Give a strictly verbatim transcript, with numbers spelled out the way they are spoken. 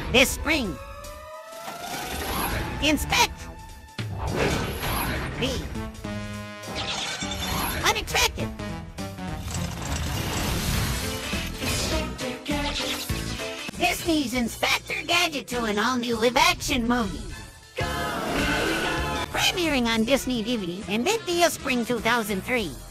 This spring. Inspect. B. Unexpected. Disney's Inspector Gadget to an all-new live-action movie. Premiering on Disney D V D in mid-Spring two thousand three.